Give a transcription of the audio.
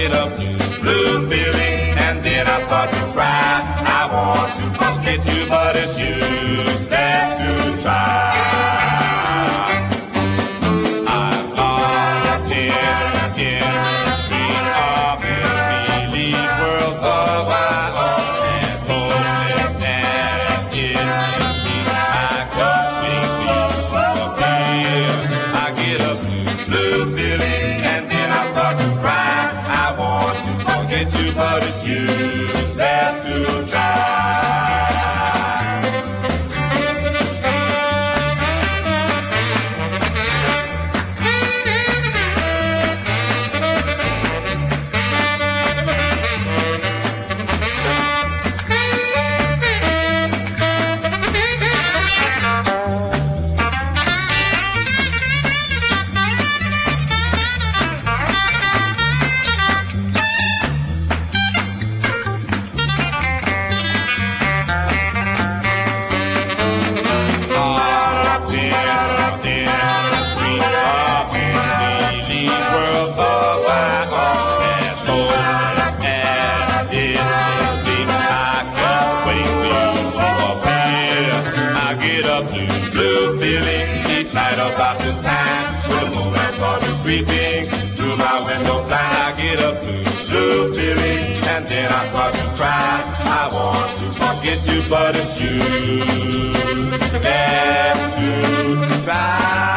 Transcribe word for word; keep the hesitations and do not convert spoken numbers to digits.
get a blue, blue feeling, and then I start to cry. I want to forget you, but it's useless to try. I've lost again and again, dream of a relief world of my own, and hopeless and it I just wait for you to appear. I get a blue, blue feeling, and then I start to cry. I want to forget you, but it's useless to try. Blue, blue feeling each night about this time, when the moonlight starts creeping through my window blind. I get a blue, blue feeling, and then I start to cry. I want to forget you, but it's you. That's to try.